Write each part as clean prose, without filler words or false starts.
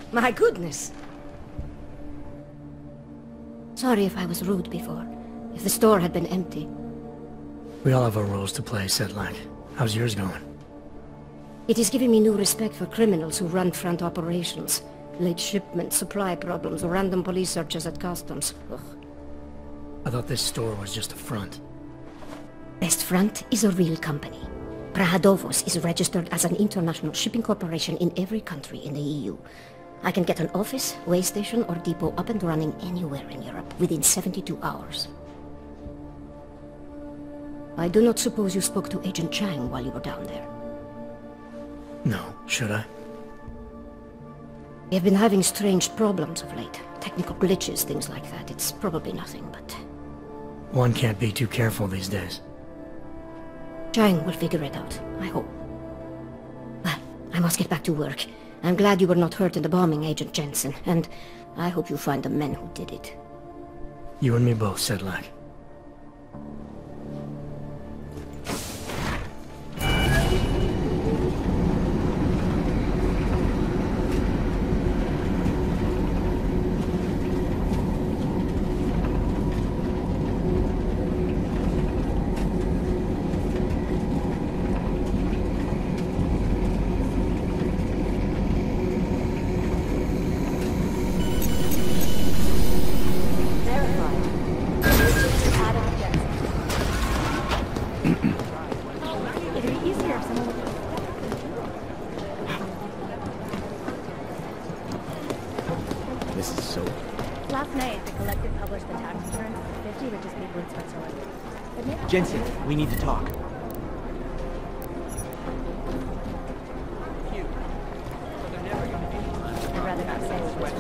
My goodness. Sorry if I was rude before. If the store had been empty. We all have our roles to play, Sedlak. How's yours going? It is giving me new respect for criminals who run front operations. Late shipments, supply problems, random police searches at customs. Ugh. I thought this store was just a front. Best Front is a real company. Prahadovos is registered as an international shipping corporation in every country in the EU. I can get an office, way station, or depot up and running anywhere in Europe within 72 hours. I do not suppose you spoke to Agent Chang while you were down there. No, should I? We have been having strange problems of late. Technical glitches, things like that. It's probably nothing, but... One can't be too careful these days. Chang will figure it out, I hope. Well, I must get back to work. I'm glad you were not hurt in the bombing, Agent Jensen, and I hope you find the men who did it. You and me both, Sedlak. Jensen, we need to talk. I'd rather not say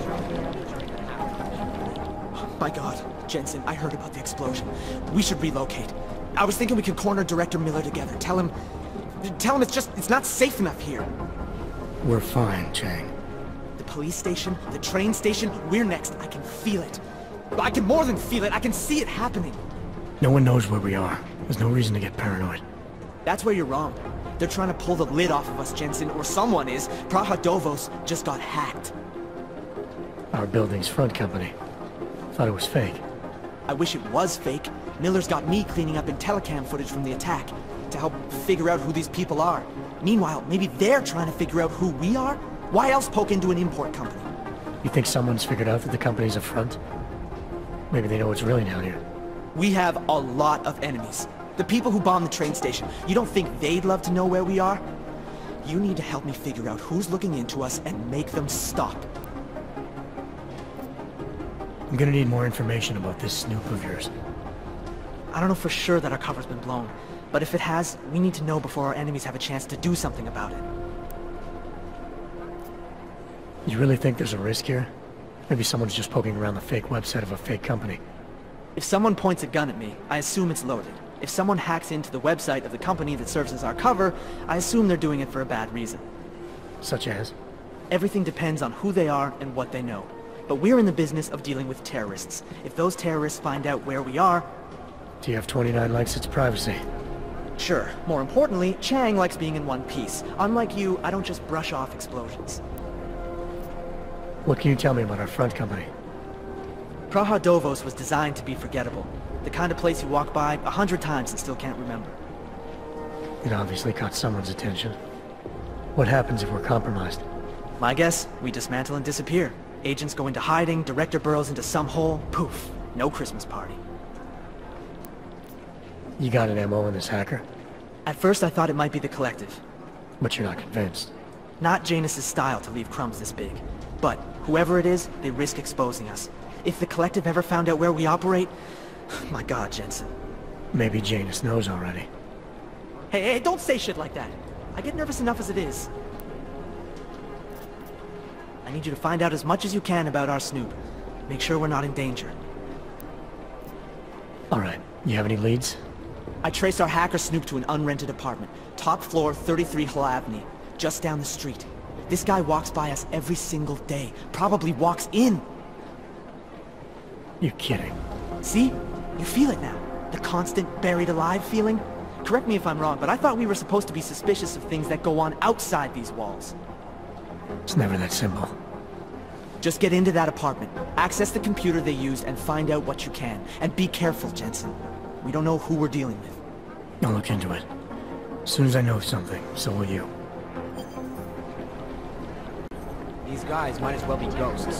My God, Jensen, I heard about the explosion. We should relocate. I was thinking we could corner Director Miller together. Tell him it's not safe enough here. We're fine, Chang. The police station, the train station, we're next. I can feel it. I can more than feel it, I can see it happening. No one knows where we are. There's no reason to get paranoid. That's where you're wrong. They're trying to pull the lid off of us, Jensen, or someone is. Prahadovos just got hacked. Our building's front company. Thought it was fake. I wish it was fake. Miller's got me cleaning up IntelliCam footage from the attack to help figure out who these people are. Meanwhile, maybe they're trying to figure out who we are? Why else poke into an import company? You think someone's figured out that the company's a front? Maybe they know what's really down here. We have a lot of enemies. The people who bombed the train station. You don't think they'd love to know where we are? You need to help me figure out who's looking into us and make them stop. I'm gonna need more information about this snoop of yours. I don't know for sure that our cover's been blown, but if it has, we need to know before our enemies have a chance to do something about it. You really think there's a risk here? Maybe someone's just poking around the fake website of a fake company. If someone points a gun at me, I assume it's loaded. If someone hacks into the website of the company that serves as our cover, I assume they're doing it for a bad reason. Such as? Everything depends on who they are and what they know. But we're in the business of dealing with terrorists. If those terrorists find out where we are... TF-29 likes its privacy. Sure. More importantly, Chang likes being in one piece. Unlike you, I don't just brush off explosions. What can you tell me about our front company? Prahadovos was designed to be forgettable. The kind of place you walk by 100 times and still can't remember. It obviously caught someone's attention. What happens if we're compromised? My guess, we dismantle and disappear. Agents go into hiding, Director burrows into some hole, poof, no Christmas party. You got an MO in this hacker? At first I thought it might be the Collective. But you're not convinced? Not Janus's style to leave crumbs this big. But whoever it is, they risk exposing us. If the Collective ever found out where we operate... My God, Jensen. Maybe Janus knows already. Hey, don't say shit like that. I get nervous enough as it is. I need you to find out as much as you can about our Snoop. Make sure we're not in danger. Alright, you have any leads? I traced our hacker Snoop to an unrented apartment. Top floor, 33 Hull Avenue. Just down the street. This guy walks by us every single day. Probably walks in. You're kidding. See? You feel it now. The constant buried alive feeling. Correct me if I'm wrong, but I thought we were supposed to be suspicious of things that go on outside these walls. It's never that simple. Just get into that apartment, access the computer they used, and find out what you can. And be careful, Jensen. We don't know who we're dealing with. I'll look into it. As soon as I know something, so will you. These guys might as well be ghosts.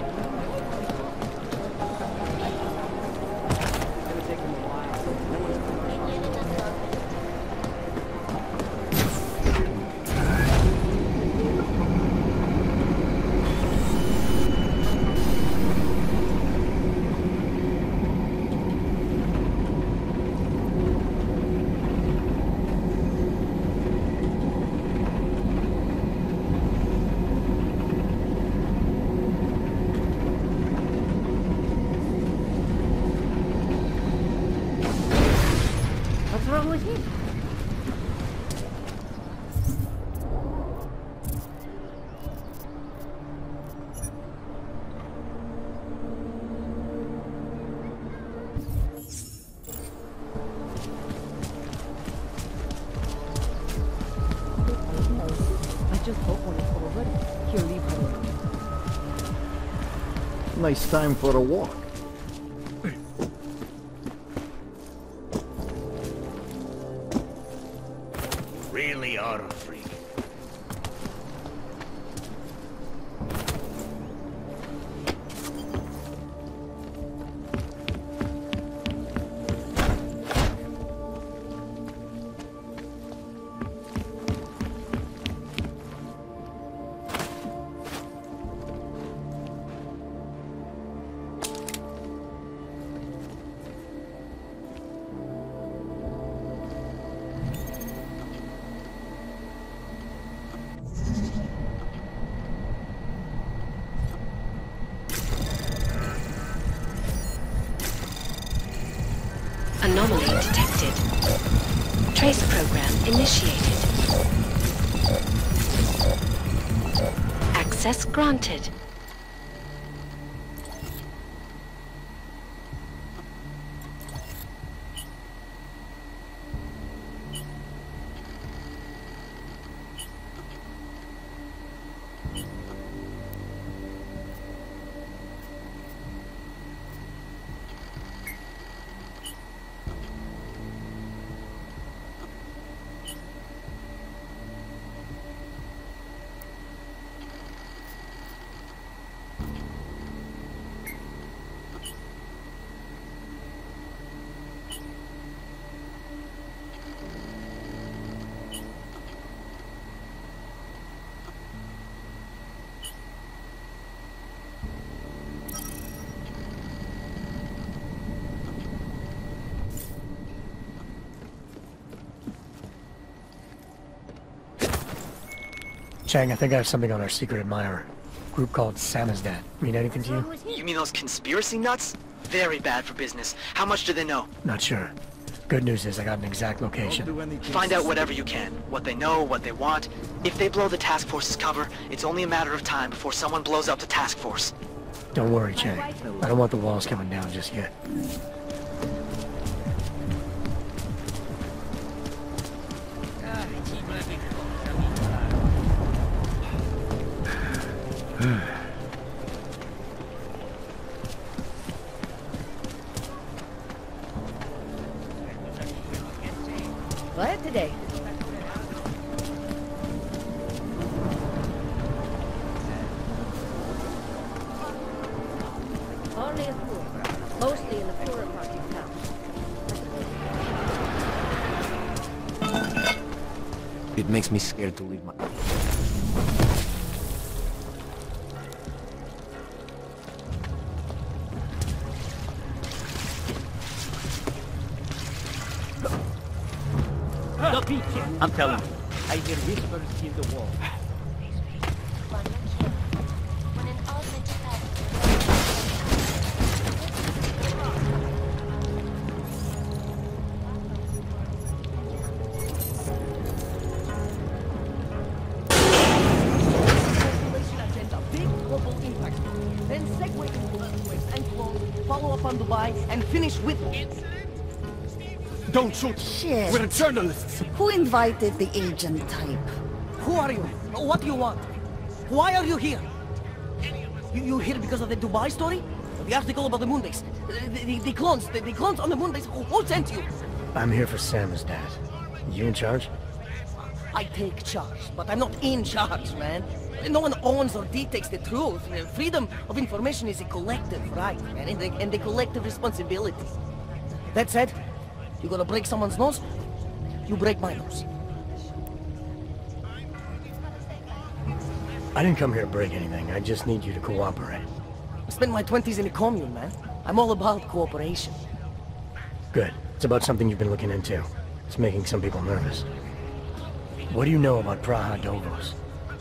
What's wrong with him? I just hope when it's over, he'll leave her alone. Nice time for a walk. Really are a freak. Anomaly detected. Trace program initiated. Access granted. Chang, I think I have something on our secret admirer. Group called Samizdat. Mean anything to you? You mean those conspiracy nuts? Very bad for business. How much do they know? Not sure. Good news is I got an exact location. Find out whatever you can. What they know, what they want. If they blow the task force's cover, it's only a matter of time before someone blows up the task force. Don't worry, Chang. I don't want the walls coming down just yet. What today? Only a few. Mostly in the poorer parts of town. It makes me scared to leave my... The beach! I'm telling you. I hear whispers in the wall. Then segue into earthquakes and clones, follow up on Dubai, and finish with... Don't shoot! Shit. We're journalists! Who invited the agent type? Who are you? What do you want? Why are you here? You here because of the Dubai story? The article about the moon base? The clones on the moon base? Who sent you? I'm here for Samizdat. You in charge? I take charge, but I'm not in charge, man. No one owns or dictates the truth. Freedom of information is a collective right, man, and a collective responsibility. That said, you gonna break someone's nose? You break my nose. I didn't come here to break anything. I just need you to cooperate. I spent my 20s in a commune, man. I'm all about cooperation. Good. It's about something you've been looking into. It's making some people nervous. What do you know about Praxis?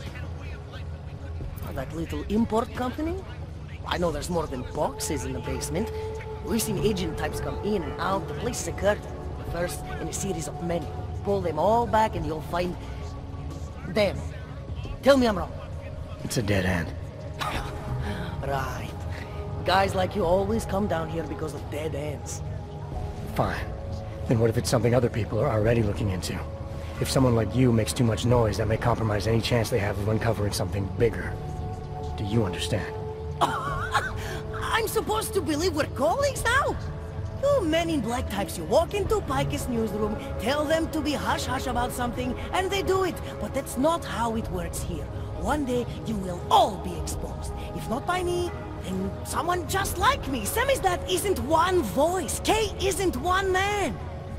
That little import company? I know there's more than boxes in the basement. We've seen agent types come in and out. The place is a curtain. First in a series of many. Pull them all back and you'll find... them. Tell me I'm wrong. It's a dead end. Right. Guys like you always come down here because of dead ends. Fine. Then what if it's something other people are already looking into? If someone like you makes too much noise, that may compromise any chance they have of uncovering something bigger. Do you understand? I'm supposed to believe we're colleagues now? You men in black types, you walk into Pike's newsroom, tell them to be hush-hush about something, and they do it. But that's not how it works here. One day, you will all be exposed. If not by me, then someone just like me. Samizdat isn't one voice. K isn't one man.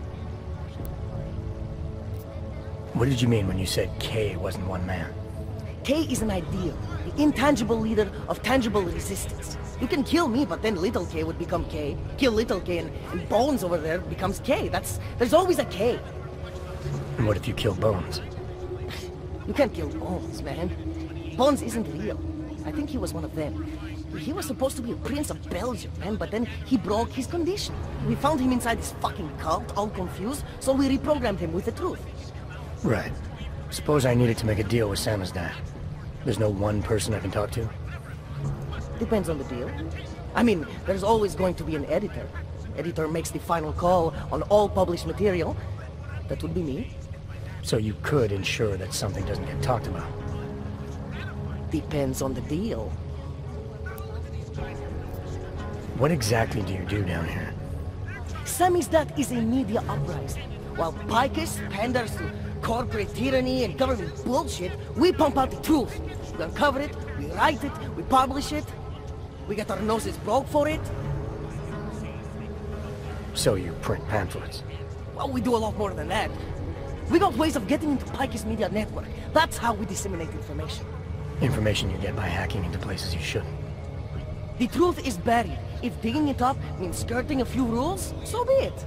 What did you mean when you said K wasn't one man? K is an ideal, the intangible leader of tangible resistance. You can kill me, but then little K would become K. Kill little K and Bones over there becomes K. There's always a K. And what if you kill Bones? You can't kill Bones, man. Bones isn't real. I think he was one of them. He was supposed to be a prince of Belgium, man, but then he broke his condition. We found him inside this fucking cult, all confused, so we reprogrammed him with the truth. Right. Suppose I needed to make a deal with Samizdat. There's no one person I can talk to? Depends on the deal. I mean, there's always going to be an editor. Editor makes the final call on all published material. That would be me. So you could ensure that something doesn't get talked about? Depends on the deal. What exactly do you do down here? Samizdat is a media uprising. While Picus panders to corporate tyranny and government bullshit, we pump out the truth. We uncover it, we write it, we publish it. We get our noses broke for it. So you print pamphlets? Well, we do a lot more than that. We got ways of getting into Picus media network. That's how we disseminate information. Information you get by hacking into places you shouldn't. The truth is buried. If digging it up means skirting a few rules, so be it.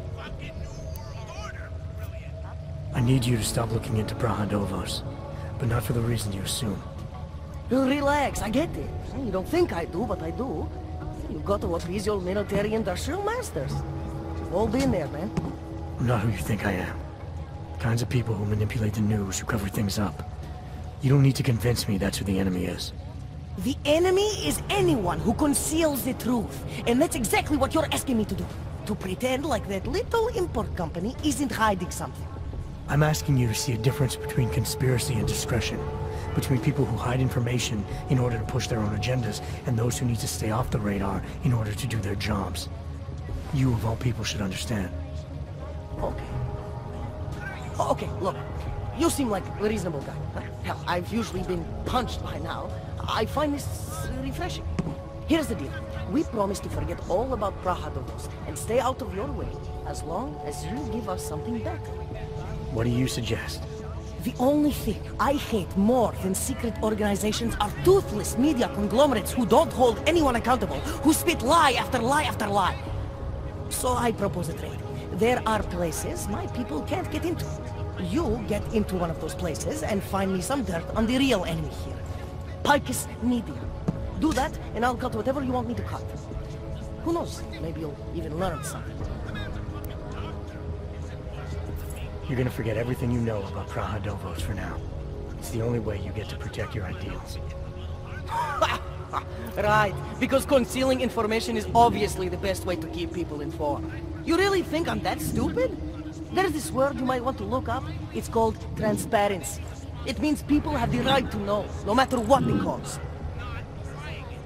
I need you to stop looking into Praxis, but not for the reason you assume. Relax, I get it. You don't think I do, but I do. You got to appease your military industrial masters. We've all been there, man. I'm not who you think I am. The kinds of people who manipulate the news, who cover things up. You don't need to convince me that's who the enemy is. The enemy is anyone who conceals the truth. And that's exactly what you're asking me to do. To pretend like that little import company isn't hiding something. I'm asking you to see a difference between conspiracy and discretion. Between people who hide information in order to push their own agendas, and those who need to stay off the radar in order to do their jobs. You, of all people, should understand. Okay, look. You seem like a reasonable guy. Huh? Hell, I've usually been punched by now. I find this refreshing. Here's the deal. We promise to forget all about Praxis and stay out of your way, as long as you give us something better. What do you suggest? The only thing I hate more than secret organizations are toothless media conglomerates who don't hold anyone accountable, who spit lie after lie after lie. So I propose a trade. There are places my people can't get into. You get into one of those places and find me some dirt on the real enemy here. Picus Media. Do that, and I'll cut whatever you want me to cut. Who knows? Maybe you'll even learn something. You're gonna forget everything you know about Praxis for now. It's the only way you get to protect your ideals. Right, because concealing information is obviously the best way to keep people informed. You really think I'm that stupid? There's this word you might want to look up. It's called transparency. It means people have the right to know, no matter what the cause.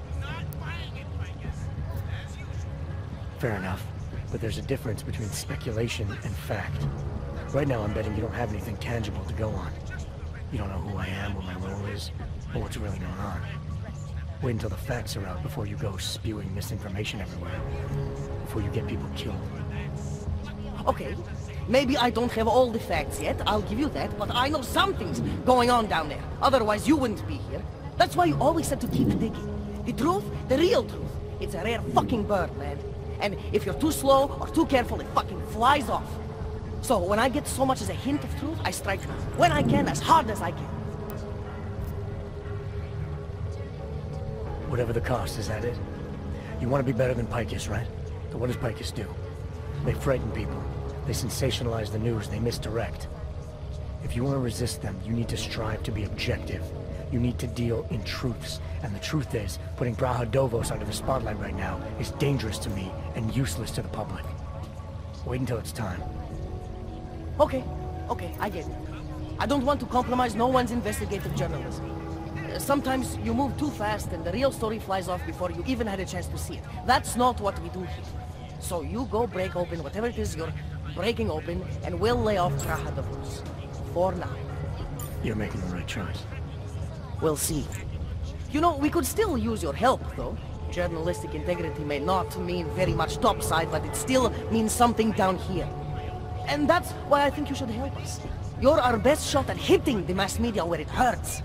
Fair enough. But there's a difference between speculation and fact. Right now I'm betting you don't have anything tangible to go on. You don't know who I am, what my role is, or what's really going on. Wait until the facts are out before you go spewing misinformation everywhere. Before you get people killed. Okay, maybe I don't have all the facts yet, I'll give you that, but I know something's going on down there. Otherwise you wouldn't be here. That's why you always have to keep digging. The truth, the real truth, it's a rare fucking bird, man. And if you're too slow or too careful, it fucking flies off. So when I get so much as a hint of truth, I strike when I can, as hard as I can. Whatever the cost, is that it? You want to be better than Picus, right? So what does Picus do? They frighten people. They sensationalize the news. They misdirect. If you want to resist them, you need to strive to be objective. You need to deal in truths. And the truth is, putting Praxis under the spotlight right now is dangerous to me and useless to the public. Wait until it's time. Okay, I get it. I don't want to compromise no one's investigative journalism. Sometimes you move too fast and the real story flies off before you even had a chance to see it. That's not what we do here. So you go break open whatever it is you're breaking open, and we'll lay off Praxis. For now. You're making the right choice. We'll see. You know, we could still use your help, though. Journalistic integrity may not mean very much topside, but it still means something down here. And that's why I think you should help us. You're our best shot at hitting the mass media where it hurts.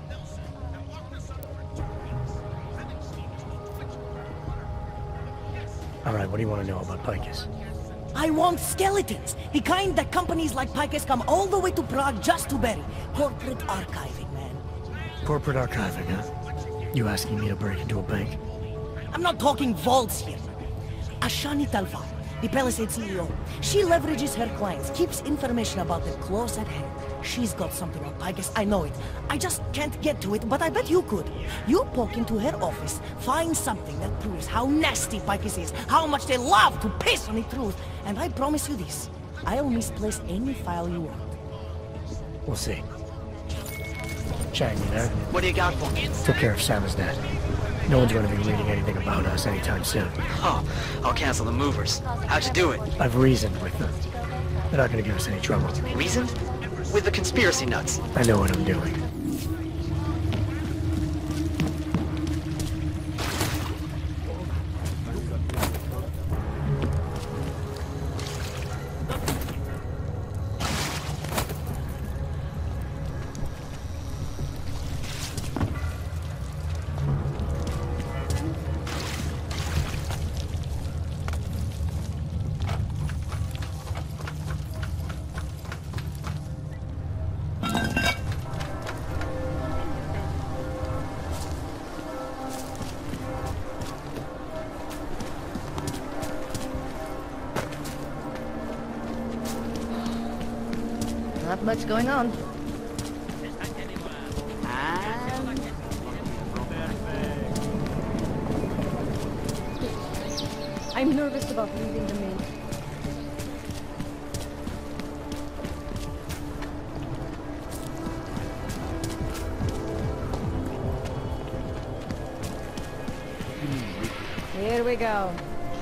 Alright, what do you want to know about Picus? I want skeletons! The kind that companies like Picus come all the way to Prague just to bury. Corporate archiving, man. Corporate archiving, huh? You asking me to break into a bank? I'm not talking vaults here. Ashani Talvar, the Palisade CEO, she leverages her clients, keeps information about them close at hand. She's got something on Picus, I know it. I just can't get to it, but I bet you could. You poke into her office, find something that proves how nasty Picus is, how much they love to piss on the truth, and I promise you this, I'll misplace any file you want. We'll see. Chang, you there? What do you got for me? Took care of Samizdat. No one's going to be reading anything about us anytime soon. Oh, I'll cancel the movers. How'd you do it? I've reasoned with them. They're not going to give us any trouble. Reasoned? With the conspiracy nuts. I know what I'm doing. Not much going on. I'm nervous about leaving the main. Here we go.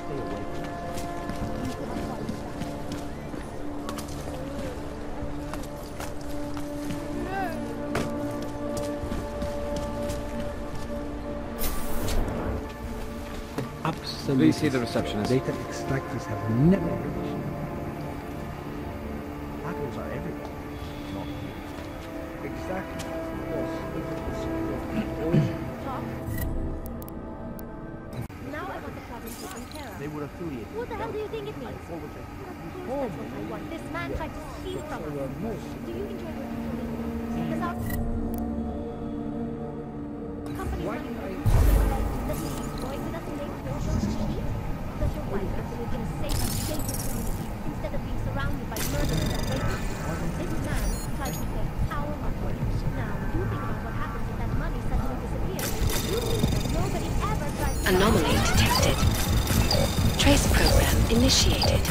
Please see the receptionist. Data extractors have never been. Hackers are everywhere. Not here. Exactly. Now I want the problem taken care of. They were affiliated. What the hell do you think it means? That's what I want. This man tried to steal from us. Do you enjoy working for me? Because our company running does he destroy with us and make your shows cheap? Does your wife have to live in a safe and dangerous community instead of being surrounded by murderers and rapists? This man tried to take power upward. Now, you think about what happens if that money suddenly disappears. You think that nobody ever tries to... Anomaly detected. Trace program initiated.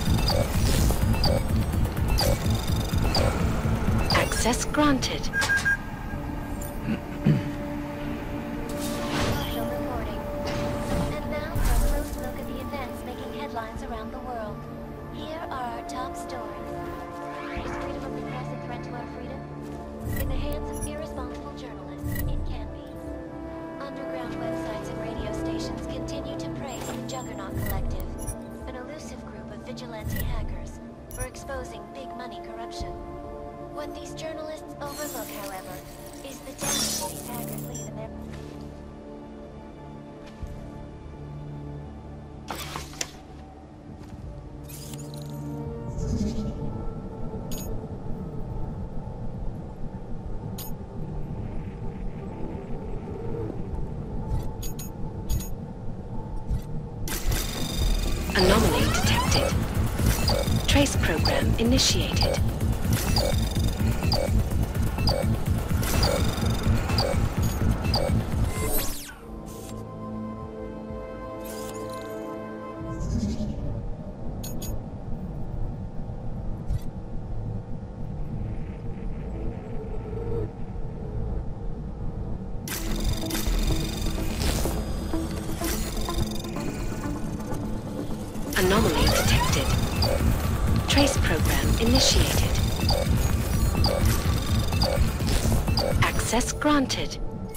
Access granted. Partial recording. And now for a close look at the events making Juggernaut Collective, an elusive group of vigilante hackers for exposing big money corruption. What these journalists overlook, however, is the damage these hackers leave in their... Anomaly detected. Trace program initiated. Anomaly detected. Trace program initiated. Access granted.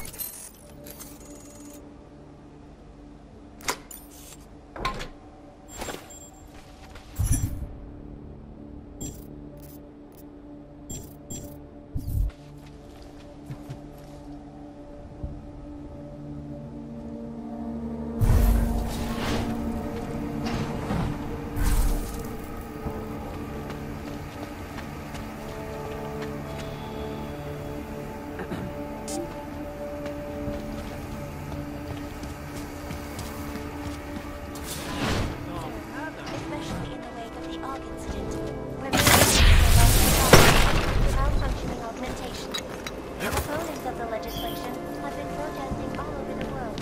especially in the wake of the AUG incident, where millions of malfunctioning augmentation. Opponents of the legislation have been protesting all over the world.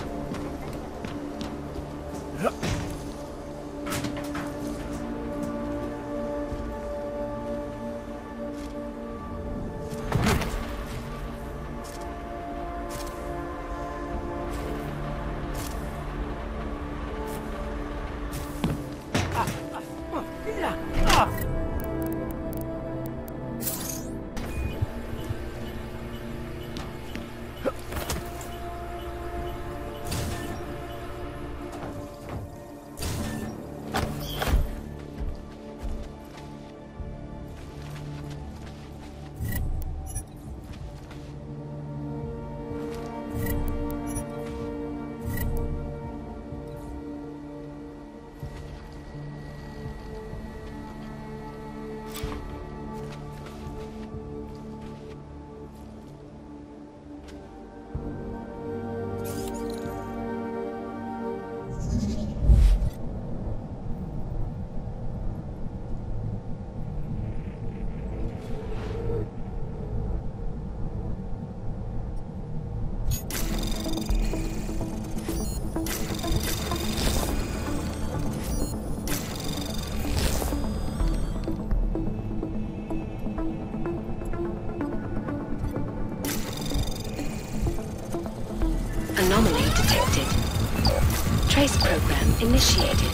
Anomaly detected. Trace program initiated.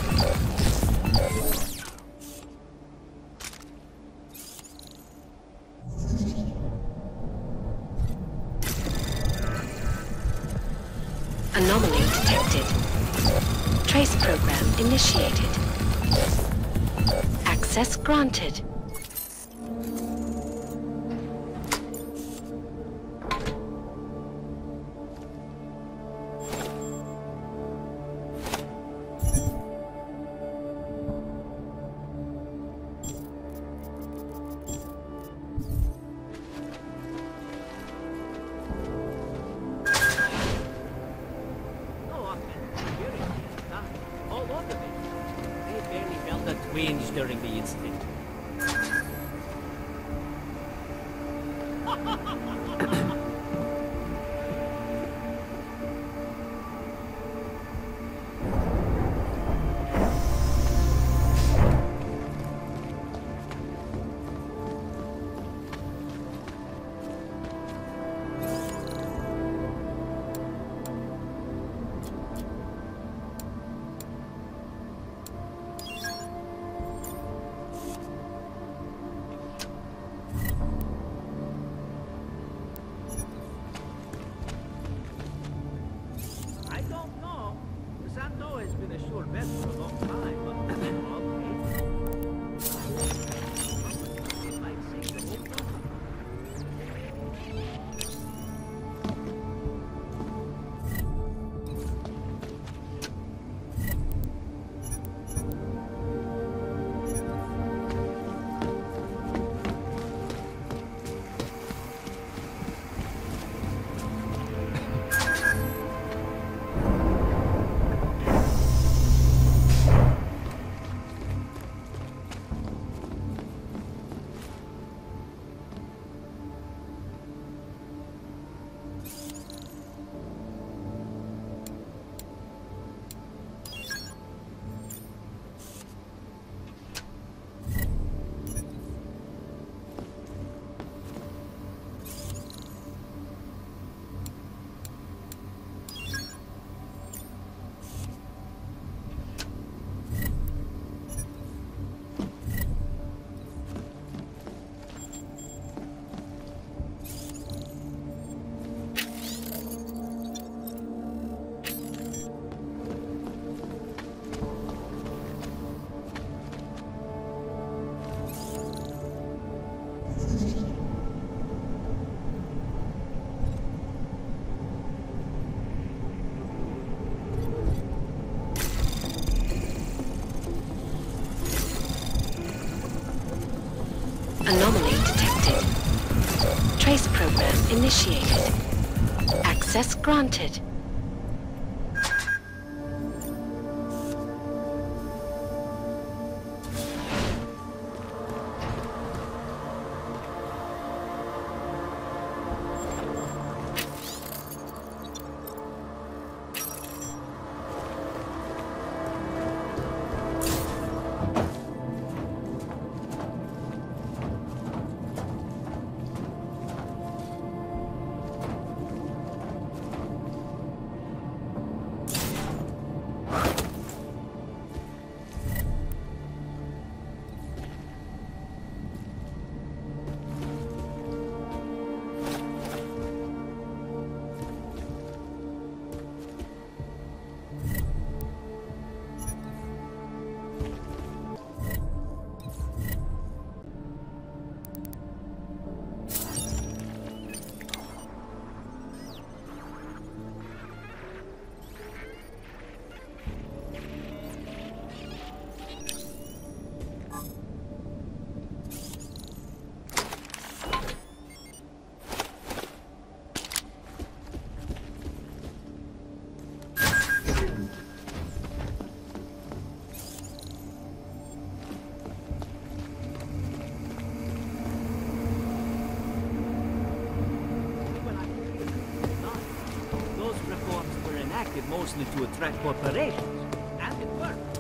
Anomaly detected. Trace program initiated. Access granted. All over me. They barely felt a twinge during the incident. initiated. Access granted. Mostly to attract corporations, and it worked.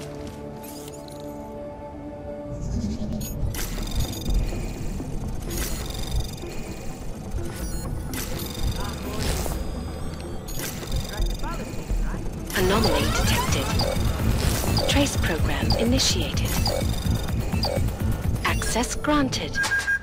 Anomaly detected. Trace program initiated. Access granted.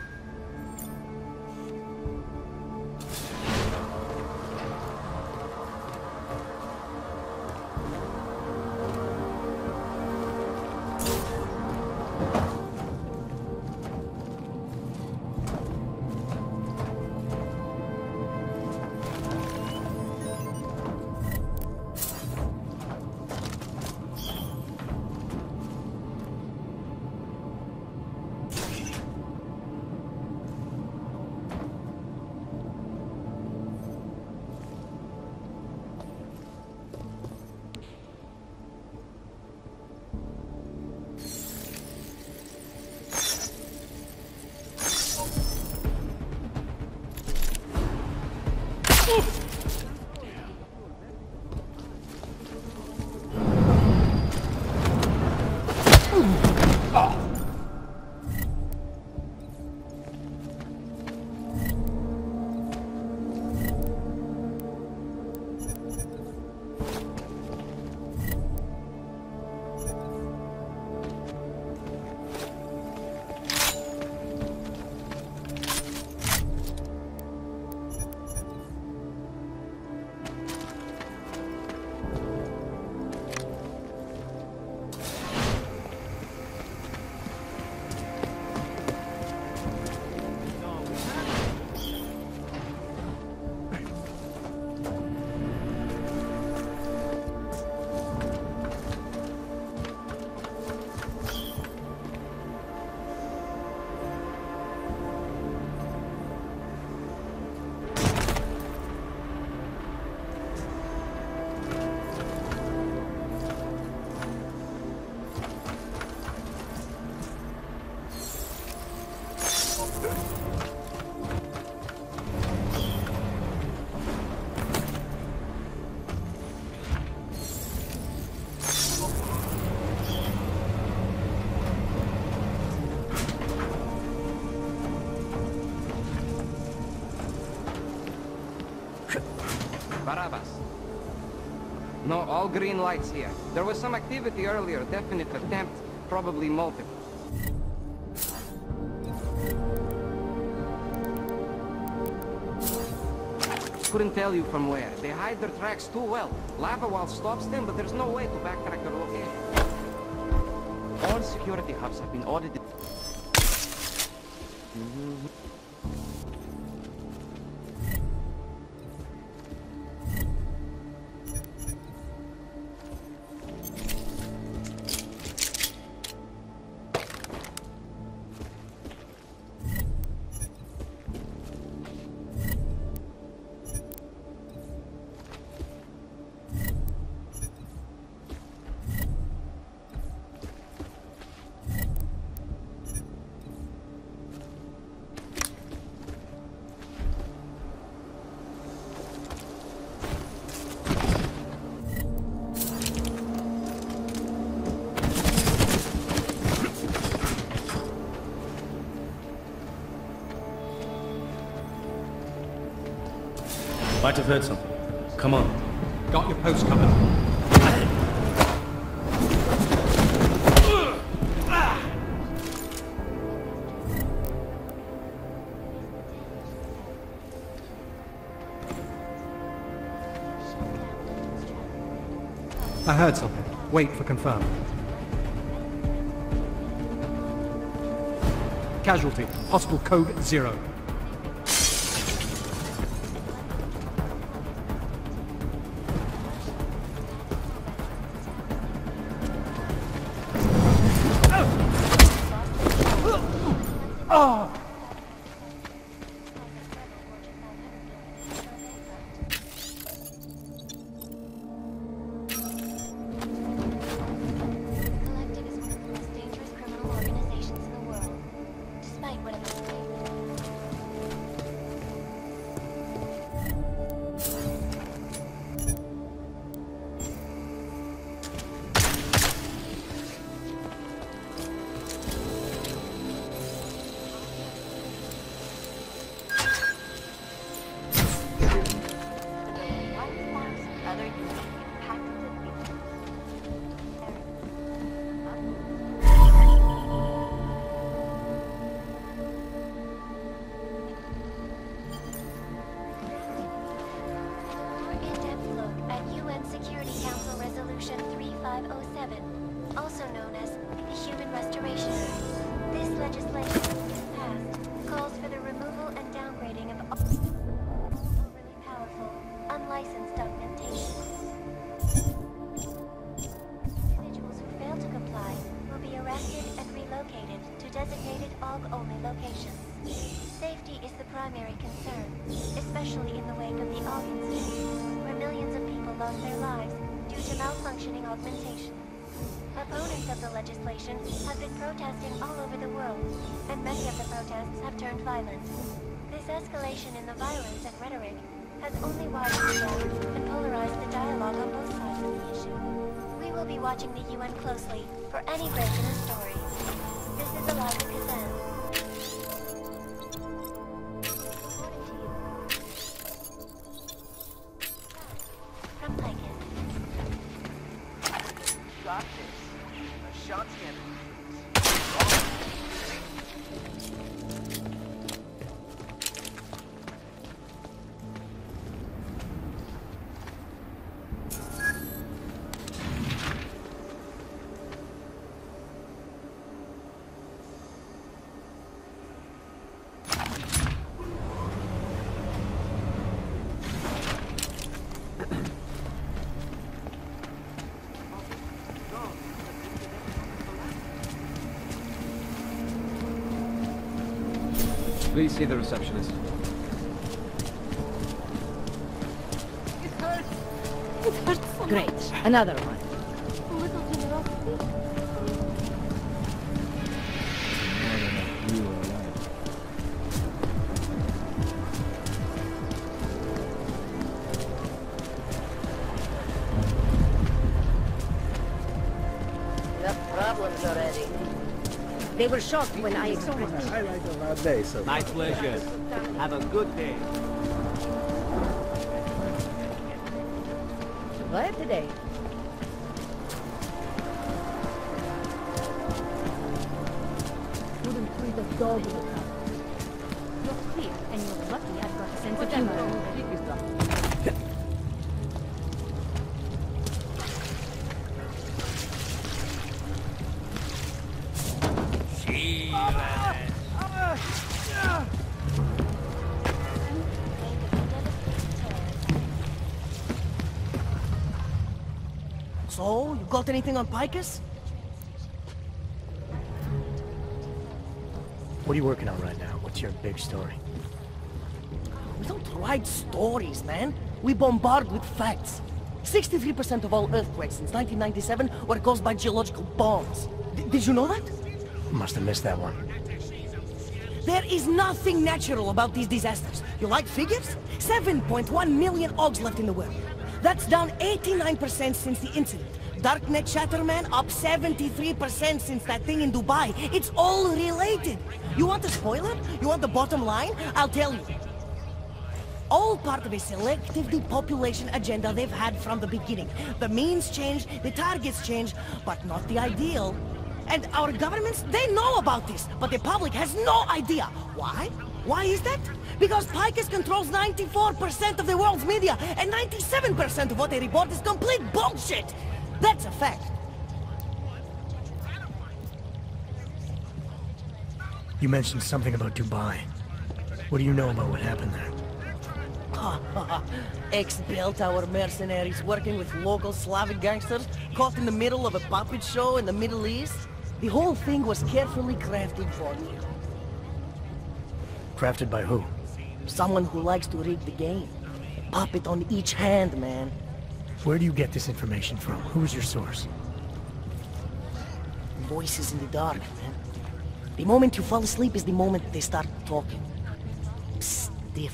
No, all green lights here. There was some activity earlier, definite attempt, probably multiple. Couldn't tell you from where. They hide their tracks too well. Lava wall stops them, but there's no way to backtrack their location. All security hubs have been audited. Might have heard something. Come on. Got your post covered. I heard something. Wait for confirm. Casualty. Hostile code 0. Also known as the Human Restoration Act. This legislation, if passed, calls for the removal and downgrading of all overly powerful, unlicensed augmentation. Individuals who fail to comply will be arrested and relocated to designated AUG-only locations. Safety is the primary concern, especially in the wake of the AUG incident, where millions of people lost their lives due to malfunctioning augmentation. Opponents of the legislation have been protesting all over the world, and many of the protests have turned violent. This escalation in the violence and rhetoric has only widened the gap and polarized the dialogue on both sides of the issue. We will be watching the UN closely for any break in the story. This is alot to Kazan. From Lycan. Got this. Ashanti and Please see the receptionist. It hurts. It hurts so much. Great. Another one. A little generosity. You are right. Enough problems already. They were shocked when I expressed it. Highlight of our day, so My pleasure. Have a good day. Glad today. Wouldn't treat a dog with a cup. You're clear, and you're lucky I've got a sense of humor. So, you got anything on Picus? What are you working on right now? What's your big story? We don't write stories, man. We bombard with facts. 63% of all earthquakes since 1997 were caused by geological bombs. Did you know that? Must have missed that one. There is nothing natural about these disasters. You like figures? 7.1 million AUGs left in the world. That's down 89% since the incident. Darknet Chatterman up 73% since that thing in Dubai. It's all related. You want a spoiler? You want the bottom line? I'll tell you. all part of a selective depopulation agenda they've had from the beginning. The means change, the targets change, but not the ideal. And our governments, they know about this, but the public has no idea. Why? Why is that? Because Picus controls 94% of the world's media, and 97% of what they report is complete bullshit! That's a fact. You mentioned something about Dubai. What do you know about what happened there? Ex-Bell-Tower mercenaries working with local Slavic gangsters, caught in the middle of a puppet show in the Middle East? The whole thing was carefully crafted for me. Crafted by who? Someone who likes to rig the game. A puppet on each hand, man. Where do you get this information from? Who is your source? Voices in the dark, man. The moment you fall asleep is the moment they start talking. Psst,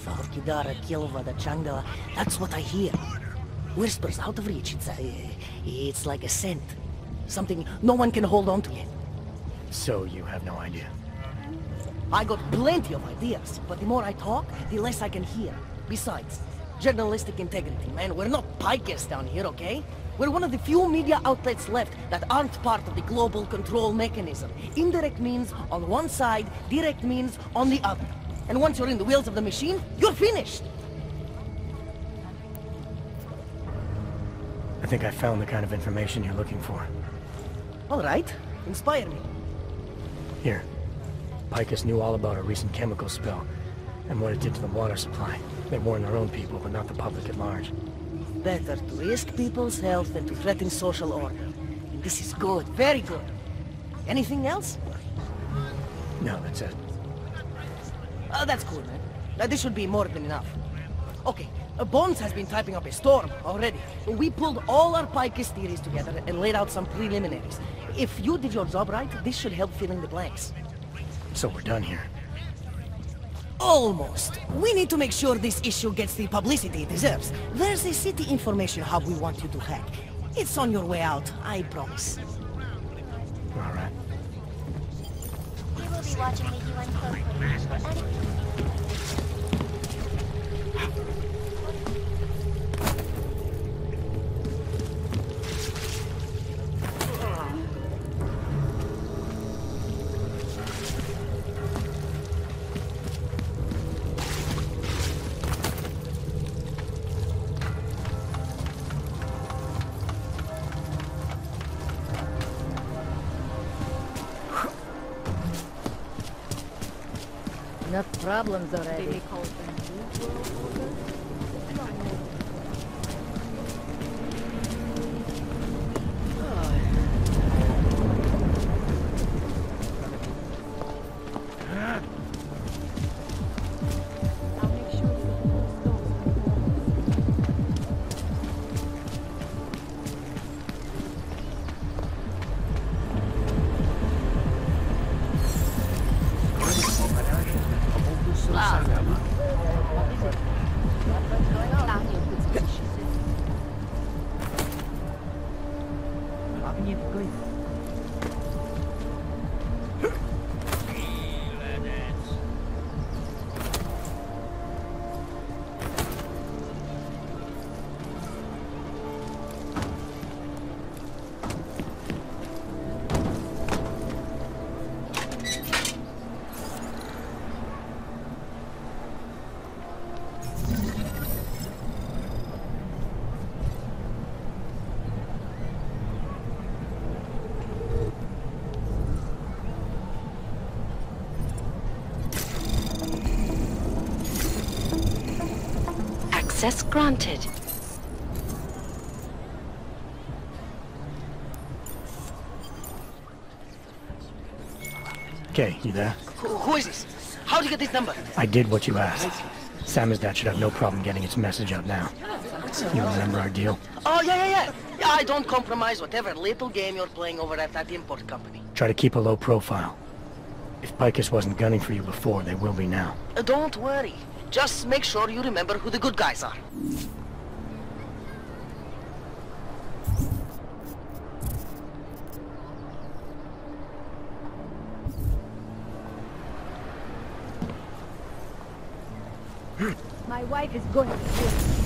that's what I hear. Whispers out of reach. It's like a scent. Something no one can hold on to yet. So you have no idea? I got plenty of ideas, but the more I talk, the less I can hear. Besides, journalistic integrity, man. We're not pikers down here, okay? We're one of the few media outlets left that aren't part of the global control mechanism. Indirect means on one side, direct means on the other. And once you're in the wheels of the machine, you're finished! I think I found the kind of information you're looking for. All right. Inspire me. Here. Picus knew all about a recent chemical spill and what it did to the water supply. They warned their own people, but not the public at large. Better to risk people's health than to threaten social order. And this is good, very good. Anything else? No, that's it. That's cool, man. This should be more than enough. Okay, Bones has been typing up a storm already. We pulled all our Picus theories together and laid out some preliminaries. If you did your job right, this should help fill in the blanks. So we're done here. Almost. We need to make sure this issue gets the publicity it deserves. There's a city information hub we want you to hack. It's on your way out, I promise. All right. We will be watching the UN closely for any... Enough problems already. They call it Access granted. Okay, you there? Who is this? How'd you get this number? I did what you asked. Samizdat should have no problem getting its message out now. You remember our deal? Oh, yeah. Yeah, I don't compromise whatever little game you're playing over at that import company. Try to keep a low profile. If Picus wasn't gunning for you before, they will be now. Don't worry. Just make sure you remember who the good guys are. My My wife is going to jail.